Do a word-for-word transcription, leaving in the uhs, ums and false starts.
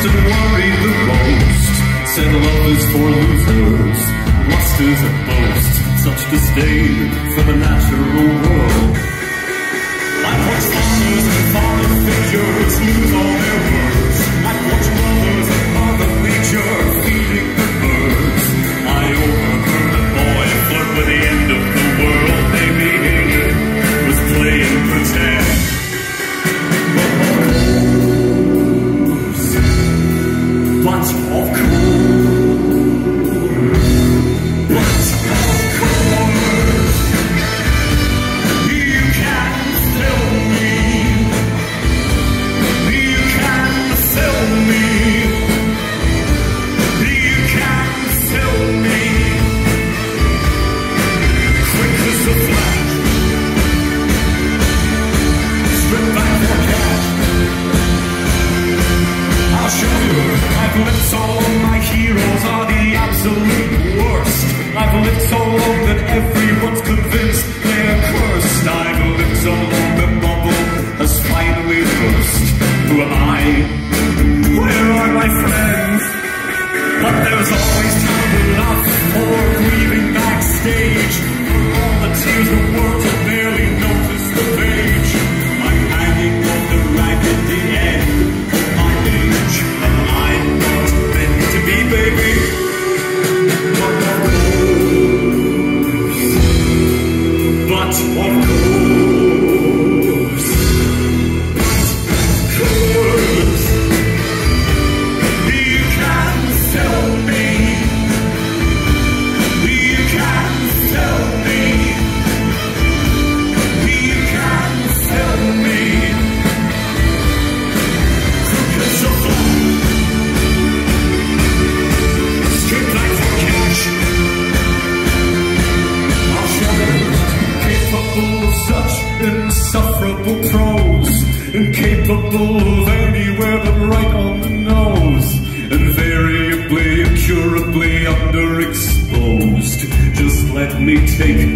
stressed and worried the most. Said love is for losers, lust is a boast. Such disdain for the natural world. I've watched fathers and father figures lose all their words. I've watched mothers and mother nature feeding the birds. I overheard a boy flirt with the end of the world. Maybe he was playing pretend. But of course, but of course, but of course, you can still me. You can still me. You can still me. Quick as a flash. Strip back for cash. I'll show you. I've lived so long, my heroes are the absolute worst. I've lived so long that everyone's convinced they're cursed. I've lived so long that bubble has finally burst. Who am I? Where are my friends? But there's always time enough for grieving backstage. For all the tears the words will barely notice the page. I'm hanging on the raggedy end of my age, and I'm not meant to be, baby. But of course, but of course, but of course, you can sell me. You can sell me. You can sell me. Quick as a flash. Straight back for cash. I'll show them. Capable of such insufferable prose, incapable of anywhere but right on the nose, invariably, incurably underexposed. Just let me take